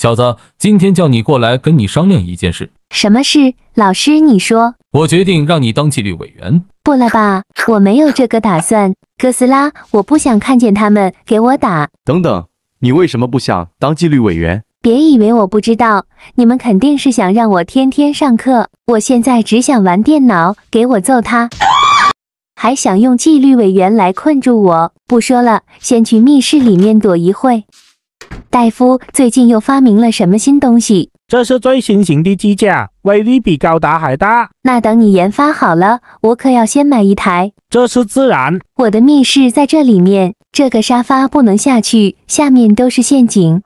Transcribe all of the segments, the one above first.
小子，今天叫你过来跟你商量一件事。 什么事？老师，你说。 我决定让你当纪律委员。 不了吧，我没有这个打算。哥斯拉，我不想看见他们给我打。 等等，你为什么不想当纪律委员？ 别以为我不知道，你们肯定是想让我天天上课。我现在只想玩电脑，给我揍他。还想用纪律委员来困住我。不说了，先去密室里面躲一会。戴夫最近又发明了什么新东西？ 这是最新型的机甲，威力比高达还大。 那等你研发好了，我可要先买一台。 这是自然。 我的密室在这里面，这个沙发不能下去，下面都是陷阱。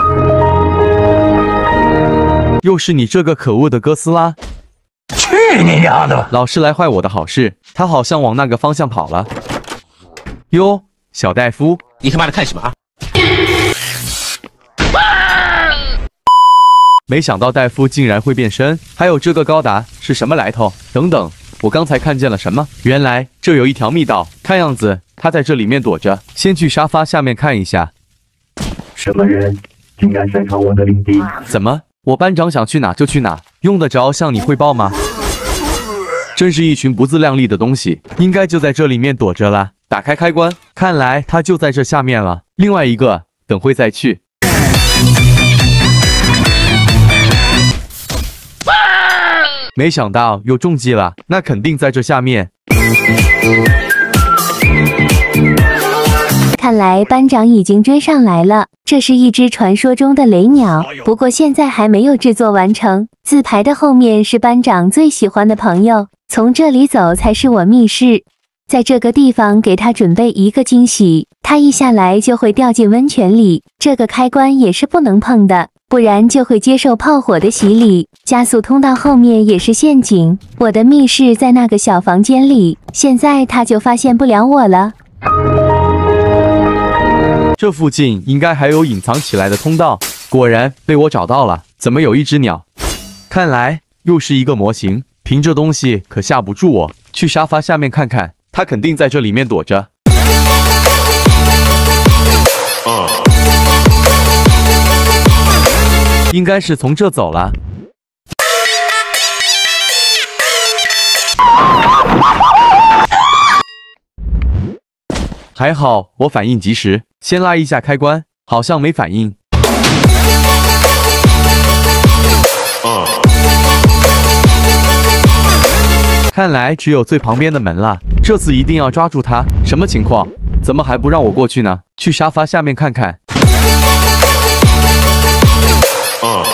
又是你这个可恶的哥斯拉！ 去你娘的！ 老是来坏我的好事，他好像往那个方向跑了。哟，小戴夫， 你他妈的看什么啊？ 没想到戴夫竟然会变身，还有这个高达是什么来头？等等，我刚才看见了什么？原来这有一条密道，看样子他在这里面躲着。先去沙发下面看一下。 什么人竟然擅闯我的领地？ 怎么？我班长想去哪就去哪，用得着向你汇报吗？真是一群不自量力的东西，应该就在这里面躲着了。打开开关，看来他就在这下面了。另外一个，等会再去。没想到又中计了，那肯定在这下面。 看来班长已经追上来了，这是一只传说中的雷鸟，不过现在还没有制作完成。字牌的后面是班长最喜欢的朋友，从这里走才是我密室。在这个地方给他准备一个惊喜，他一下来就会掉进温泉里，这个开关也是不能碰的，不然就会接受炮火的洗礼。加速通道后面也是陷阱，我的密室在那个小房间里，现在他就发现不了我了。 这附近应该还有隐藏起来的通道，果然被我找到了。怎么有一只鸟？看来又是一个模型，凭这东西可吓不住我。去沙发下面看看，它肯定在这里面躲着。应该是从这走了。还好我反应及时，先拉一下开关，好像没反应。看来只有最旁边的门了，这次一定要抓住它。什么情况？怎么还不让我过去呢？去沙发下面看看。